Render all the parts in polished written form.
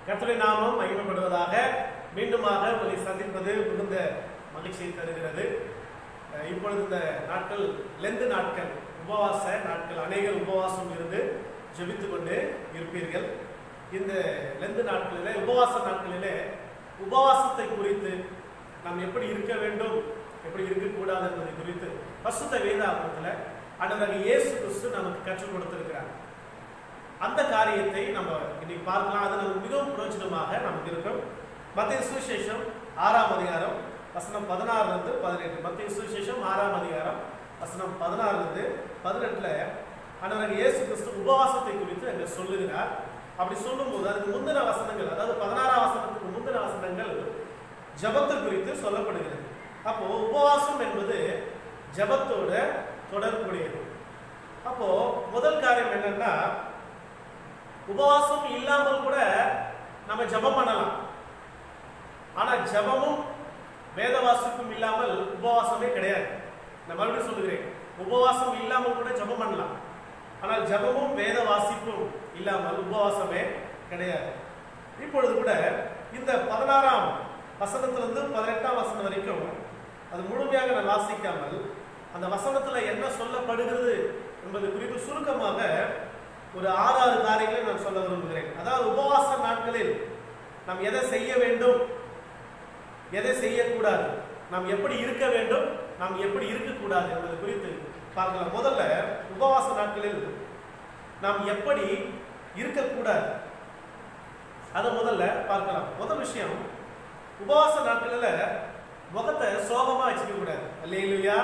கர்த்தருடைய நாமம் மகிமைப்படுவதாக. மீண்டுமாக உங்களை சந்திப்பது மிகுந்த மகிழ்ச்சியை தருகிறது. இப்பொழுது இந்த நாட்கள் லெந்து நாட்கள், உபவாச நாட்கள். அநேகர் உபவாசம் இருந்து ஜெபித்து கொண்டு இருப்பீர்கள். இந்த லெந்து நாட்களிலே, உபவாச நாட்களிலே உபவாசத்தை குறித்து நாம் எப்படி இருக்க வேண்டும், எப்படி இருக்கக்கூடாது என்பதை குறித்து பரிசுத்த வேதாகமத்தில் ஆண்டவர் இயேசு கிறிஸ்து நமக்கு கற்றுக் கொடுத்திருக்கிறார். அந்த காரியத்தை நம்ம இன்னைக்கு பார்க்கலாம். அது நமக்கு மிகவும் பிரயோஜனமாக நமக்கு இருக்கும். மத்தேயு சுவிசேஷம் 6ஆம் அதிகாரம் வசனம் 16 to 18. மத்தேயு சுவிசேஷம் 6ஆம் அதிகாரம் வசனம் 16 to 18 ஆண்டவர் இயேசு கிறிஸ்து உபவாசத்தை குறித்து அங்கே சொல்லுகிறார். அப்படி சொல்லும்போது அதுக்கு முந்தின வசனங்கள், அதாவது 16ஆம் வசனத்துக்கு முந்தின வசனங்கள் ஜபத்தை குறித்து சொல்லப்படுகிறது. அப்போ உபவாசம் என்பது ஜபத்தோட தொடர்புடையது. அப்போ முதல் காரியம் என்னன்னா, உபவாசம் இல்லாமல் கூட நம்ம ஜபம் பண்ணலாம். ஆனா ஜபமும் வேத வாசிப்பும் இல்லாமல் உபவாசமே கிடையாது. நான் மறுபடியும் சொல்லுகிறேன், உபவாசம் இல்லாமல் கூட ஜபம் பண்ணலாம். ஆனால் ஜபமும் வேத வாசிப்பும் இல்லாமல் உபவாசமே கிடையாது. இப்பொழுது கூட இந்த 16ஆம் வசனத்திலிருந்து 18ஆம் வசனம் வரைக்கும் அது முழுமையாக நான் வாசிக்காமல் அந்த வசனத்துல என்ன சொல்லப்படுகிறது என்பது குறித்து சுருக்கமாக ஒரு 6 காரியங்களை நான் சொல்ல விரும்புகிறேன். அதாவது உபவாச நாட்களில் நாம் எதை செய்ய வேண்டும், எதை செய்யக்கூடாது, நாம் எப்படி இருக்க வேண்டும், நாம் எப்படி இருக்கக்கூடாது என்பது குறித்து பார்க்கலாம். முதல்ல உபவாச நாட்களில் நாம் எப்படி இருக்கக்கூடாது அதை முதல்ல பார்க்கலாம். முதல் விஷயம், உபவாச நாட்களில் முகத்தை சோகமா வச்சுக்க கூடாது. அல்லேலூயா.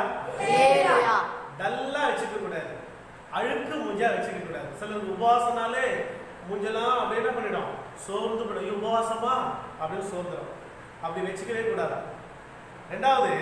டல்லா வச்சுக்க கூடாது. அழுக்கு மூஞ்சா வச்சுக்க கூடாது. சிலருக்கு உபவாசனாலே மூஞ்செல்லாம் அப்படி என்ன பண்ணிடும், சோர்ந்து போயிடும். உபவாசமா அப்படின்னு சோர்ந்துடும். அப்படி வச்சுக்கவே கூடாது. ரெண்டாவது,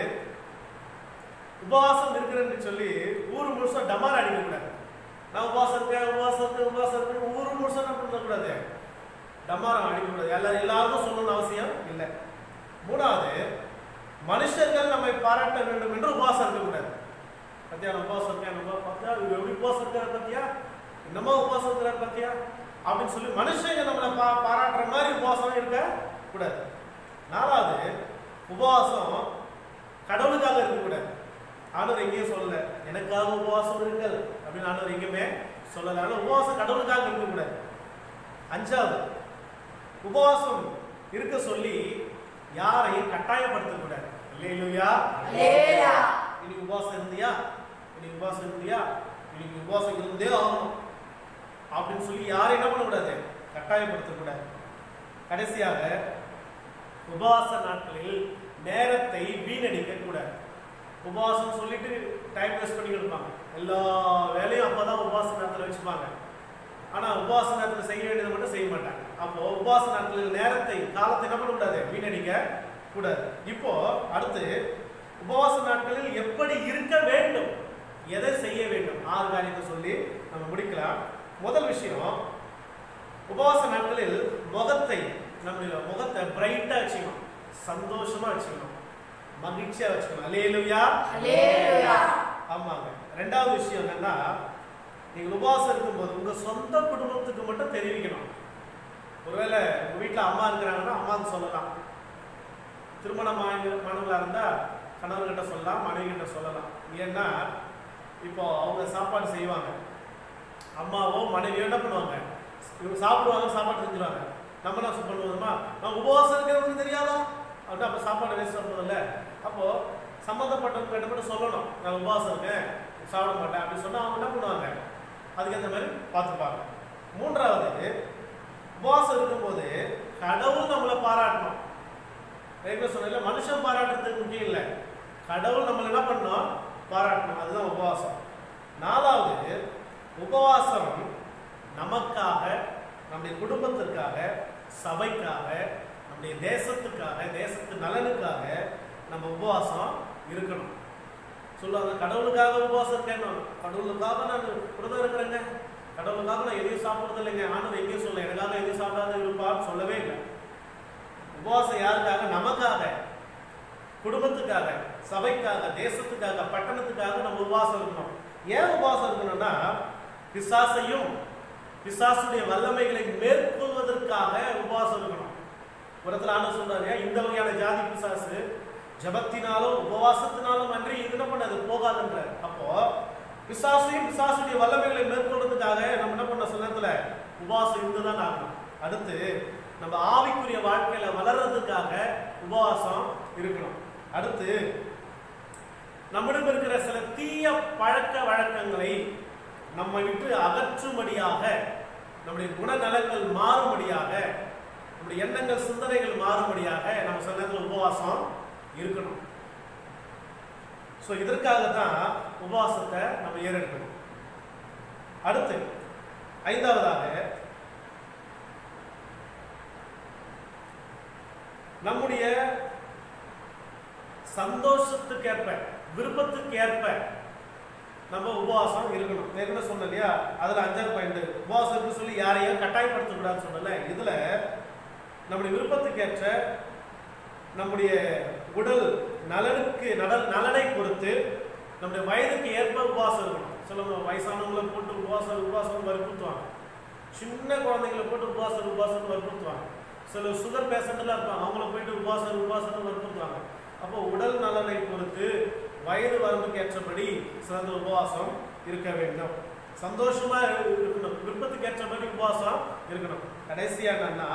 உபவாசம் இருக்கிறேன்னு சொல்லி ஊர் முழுசும் டமார் அடிக்க கூடாது. நான் உபவாசம் இருக்கேன், உபவாசம் இருக்கேன், உபவாசம் இருக்கேன், ஊர் முழுசும் என்ன பண்ணக்கூடாது, டமாரம் அடிக்கக்கூடாது. எல்லாருக்கும் சொல்லணும்னு அவசியம் இல்லை. மூணாவது, மனுஷர்கள் நம்மை பாராட்ட வேண்டும் என்று உபவாசம் இருக்கக்கூடாது. பத்தியா உபவாசம் இருக்கேன், பார்த்தியா எப்படி உபவாசம் இருக்கிற பத்தியா, என்னமோ உபவாசம் இருக்கிற பத்தியா அப்படின்னு சொல்லி மனுஷங்க நம்மளை பாராட்டுற மாதிரி உபவாசம் இருக்க கூடாது. நாலாவது, உபவாசம் கடவுளுக்காக இருக்கக்கூடாது. ஆண்டவர் எங்கேயும் சொல்லல எனக்காக உபவாசம் இருங்கள் அப்படின்னு ஆண்டவர் எங்கேயுமே சொல்லல. ஆனால் உபவாசம் கடவுளுக்காக இருக்கக்கூடாது. அஞ்சாவது, உபவாசம் இருக்க சொல்லி யாரையும் கட்டாயப்படுத்தக்கூடாது. அல்லேலூயா. இன்னைக்கு உபவாசம் இருந்தியா, இன்னைக்கு உபவாசம் இருந்தியா, இன்னைக்கு உபவாசம் இருந்தே ஆகணும் அப்படின்னு சொல்லி யாரையும் என்ன பண்ணக்கூடாது, கட்டாயப்படுத்தக்கூடாது. கடைசியாக, உபவாச நாட்களில் நேரத்தை வீணடிக்க கூடாது. உபவாசம் சொல்லிட்டு டைம் வேஸ்ட் பண்ணி கொடுப்பாங்க. எல்லா வேலையும் அப்பதான் உபவாச நேரத்தில் வச்சுப்பாங்க. ஆனா உபவாச நேரத்தில் செய்ய வேண்டியதை மட்டும் செய்ய மாட்டாங்க. அப்போ உபவாச நாட்களில் நேரத்தை, காலத்தை என்ன பண்ணக்கூடாது, வீணடிக்க கூடாது. இப்போ அடுத்து, உபவாச நாட்களில் எப்படி இருக்க வேண்டும், எதை செய்ய வேண்டும், 6 காரியத்தை சொல்லி நம்ம முடிக்கலாம். முதல் விஷயம், உபவாச நாட்களில் முகத்தை, நம்மளுடைய முகத்தை பிரைட்டா வச்சுக்கணும், சந்தோஷமா வச்சுக்கணும், மகிழ்ச்சியா வச்சுக்கணும். அல்லேலூயா. ஆமாங்க. ரெண்டாவது விஷயம் என்னன்னா, நீங்க உபவாசம் இருக்கும்போது உங்க சொந்த குடும்பத்துக்கு மட்டும் தெரிவிக்கணும். ஒருவேளை உங்க வீட்டுல அம்மா இருக்கிறாங்கன்னா அம்மாவுக்கு சொல்லலாம். திருமணமானவங்களா இருந்தா கணவர்கிட்ட சொல்லலாம், மனைவி கிட்ட சொல்லலாம். ஏன்னா இப்போ அவங்க சாப்பாடு செய்வாங்க, அம்மாவோ மனைவியோ என்ன பண்ணுவாங்க, இவங்க சாப்பிடுவாங்க, சாப்பாடு செஞ்சுருவாங்க. நம்ம என்ன பண்ணுவோமா, நான் உபவாசம் இருக்கிறவங்களுக்கு தெரியாதா அப்படின்னா அப்போ சாப்பாடு வேஸ்ட் பண்ணுறதில்ல. அப்போ சம்மந்தப்பட்டவங்க மட்டும் சொல்லணும், நான் உபவாசம் இருக்கேன், சாப்பிட மாட்டேன் அப்படின்னு சொன்னா அவங்க என்ன பண்ணுவாங்க, அதுக்கேற்ற மாதிரி பார்த்துப்பாங்க. மூன்றாவது, உபவாசம் இருக்கும்போது கடவுள் நம்மளை பாராட்டணும். சொன்ன மனுஷன் பாராட்டுறதுக்கு முக்கியம் இல்லை, கடவுள் நம்மளை என்ன பண்ணணும், பாராட்டணும். அதுதான் உபவாசம். நாலாவது, உபவாசம் நமக்காக, நம்முடைய குடும்பத்திற்காக, சபைக்காக, நம்முடைய தேசத்துக்காக, தேசத்து நலனுக்காக நம்ம உபவாசம் இருக்கணும். சொல்லுவாங்க கடவுளுக்காக உபவாசம் இருக்கேன், கடவுளுக்காக நான் விரதம் இருக்கிறேங்க, கடவுளுக்காக நான் எதையும் சாப்பிடுறது இல்லைங்க. ஆண்டவர் எங்கேயும் சொல்ல எனக்காக எதையும் சாப்பிடாத இருப்பான்னு சொல்லவே இல்லை. உபவாசம் யாருக்காக, நமக்காக, குடும்பத்துக்காக, சபைக்காக, தேசத்துக்காக, பட்டணத்துக்காக நம்ம உபவாசம் இருக்கணும். ஏன் உபவாசம் இருக்கணும்னா, பிசாசையும் பிசாசுடைய வல்லமைகளை மேற்கொள்வதற்காக உபவாசம் இருக்கணும். புறத்துல ஆண்டவர் சொல்றாரு, இந்த வகையான ஜாதி பிசாசு ஜபத்தினாலும் உபவாசத்தினாலும் அன்றி இது என்ன பண்ணது போகாதுன்ற. அப்போ பிசாசையும் பிசாசுடைய வல்லமைகளை மேற்கொள்றதுக்காக நம்ம என்ன பண்ண சில நேரத்துல உபவாசம் இருந்துதான் ஆகணும். அடுத்து நம்ம ஆவிக்குரிய வாழ்க்கையில வளர்றதுக்காக உபவாசம் இருக்கணும். அடுத்து நம்மிடம் இருக்கிற சில தீய பழக்க வழக்கங்களை நம்ம விட்டு அகற்றும்படியாக, நம்முடைய குணநலங்கள் மாறும்படியாக, நம்முடைய எண்ணங்கள் சிந்தனைகள் மாறும்படியாக நம்ம சில நேரத்தில் உபவாசம் இருக்கணும். ஸோ இதற்காக தான் உபவாசத்தை நம்ம ஏறெடுக்கணும். அடுத்து 5வதாக நம்முடைய சந்தோஷத்துக்கேற்ப விருப்பத்துக்கேற்ப நம்ம உபவாசம் இருக்கணும். என்ன சொன்ன இல்லையா, அதுல 5வது பாயிண்ட் உபவாசம் சொல்லி யாரையும் கட்டாயப்படுத்தக்கூடாதுன்னு சொன்னல. இதுல நம்முடைய விருப்பத்துக்கேற்ற நம்முடைய உடல் நலனை பொறுத்து நம்முடைய வயதுக்கு ஏற்ப உபவாசம் இருக்கணும். சில வயசானவங்களை போட்டு உபவாசம் வற்புறுத்துவாங்க, சின்ன குழந்தைங்களை போட்டு உபவாசம் வற்புறுத்துவாங்க. சில சுகர் பேஷண்ட்லாம் இருப்பாங்க, அவங்கள போயிட்டு உபவாசம் வற்புறுத்துவாங்க. அப்போ உடல் நலனை பொறுத்து வயது வரம்புக்கு ஏற்றபடி சிறந்த உபவாசம் இருக்க வேண்டும். சந்தோஷமா இருக்கணும், விருப்பத்துக்கு ஏற்றபடி உபவாசம் இருக்கணும். கடைசியா என்னன்னா,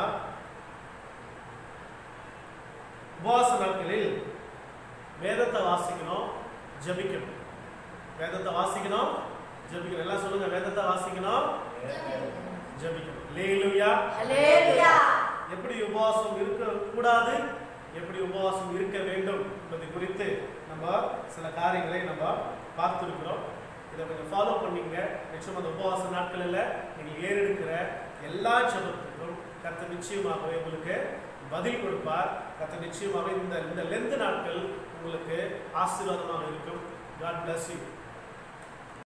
உபவாச நாட்களில் வேதத்தை வாசிக்கணும், ஜபிக்கணும். வேதத்தை வாசிக்கணும், ஜபிக்கணும். எல்லாம் சொல்லுங்க, வேதத்தை வாசிக்கணும், ஜபிக்கணும். அல்லேலூயா. எப்படி உபவாசம் இருக்க கூடாது, எப்படி உபவாசம் இருக்க வேண்டும் என்பதை குறித்து நம்ம சில காரியங்களை நம்ம பார்த்துருக்கிறோம். இதை கொஞ்சம் ஃபாலோ பண்ணீங்க. நிச்சயம் அந்த உபவாச நாட்களில் நீங்கள் ஏறெடுக்கிற எல்லா ஜெபத்துக்கும் கர்த்தர் நிச்சயமாகவே உங்களுக்கு பதில் கொடுப்பார். கர்த்தர் நிச்சயமாகவே இந்த லெந்த் நாட்கள் உங்களுக்கு ஆசீர்வாதமாக இருக்கும். God bless you.